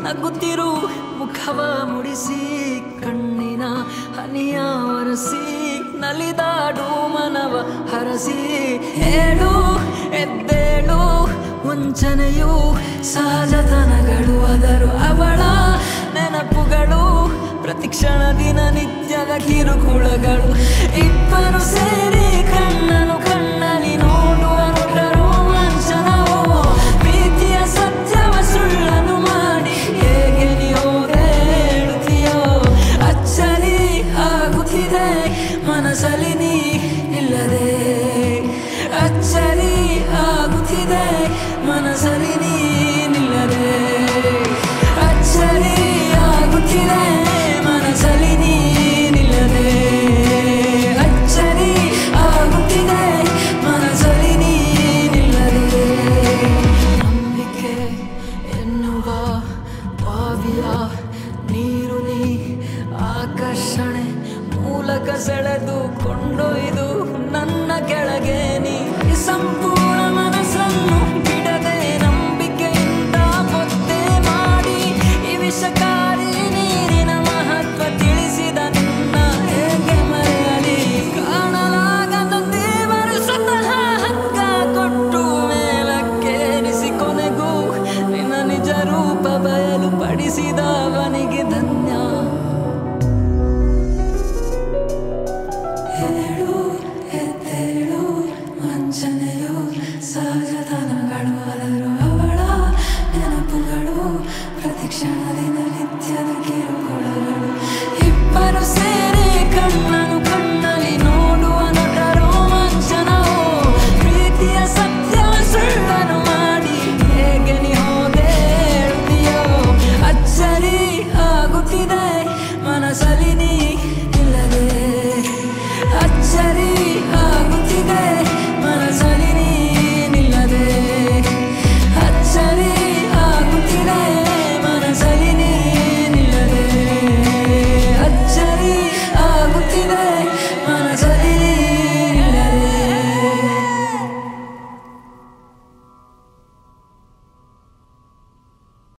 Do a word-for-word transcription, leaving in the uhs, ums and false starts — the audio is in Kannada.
ನಗುತ್ತಿರು ಮುಖವ ಮುಡಿಸಿ ಕಣ್ಣಿನ ಹನಿಯ ಒರೆಸಿ ನಲಿದಾಡು ಮನವ ಹರಸಿ ಹೇಳು ಎದ್ದೇಳು ವಂಚನೆಯು ಸಹಜತನಗಳು ಅದರು ಅವಳ ನೆನಪುಗಳು ಪ್ರತಿಕ್ಷಣ ದಿನ ನಿತ್ಯದ ಕಿರುಕುಳಗಳು ಇಬ್ಬರು ಸೇರಿ ಕಣ್ಣನು ಕಣ್ಣಲ್ಲಿ ನೋಡುವ ರೋಮಾಂಚನವೋ ಪ್ರೀತಿಯ ಸತ್ಯವ ಸುಳ್ಳನು ಮಾಡಿ ಹೇಗೆ ನೀವು ಹೇಳುತ್ತೀಯೋ ಅಚ್ಚರಿ ಆಗುತ್ತಿದೆ ಮನಸ್ಸಲ್ಲಿ ನೀ ಇಲ್ಲದೆ ಅಚ್ಚರಿ ಆಗುತ್ತಿದೆ ಮನಸ್ಸಲ್ಲಿ ನೀನಿಲ್ಲದೆ ಅಚ್ಚರಿ ಆಗುತ್ತಿದೆ ಮನಸ್ಸಲ್ಲಿ ನೀನಿಲ್ಲದೆ ಅಚ್ಚರಿ ಆಗುತ್ತಿದೆ ಮನಸ್ಸಲ್ಲಿ ನೀನಿಲ್ಲದೆ ನಂಬಿಕೆ ಎನ್ನುವ ಬಾವಿಯ ನೀರು ನೀ ಆಕರ್ಷಣೆ ಮೂಲಕ ಸೆಳೆದು ಕೊಂಡೊಯ್ದು ನನ್ನ ಕೆಳಗೆ ನೀ ಸಂಪೂರ್ಣ ಮನಸ್ಸನ್ನು ಬಿಡದೆ ನಂಬಿಕೆಯಿಂದ ಒತ್ತೆ ಮಾಡಿ ಈ ವಿಷಕಾರಿ ನೀರಿನ ಮಹತ್ವ ತಿಳಿಸಿದ ನಿನ್ನ ಹೇಗೆ ಮರೆಯಲಿ ಕಾಣಲಾಗದ ದೇವರು ಸ್ವತಃ ಹಗ್ಗ ಕೊಟ್ಟು ಮೇಲಕ್ಕೇರಿಸಿ ಕೊನೆಗೂ ನಿನ್ನ ನಿಜ ರೂಪ ಬಯಲು ಪಡಿಸಿದವನಿಗೆ ಧನ್ಯ.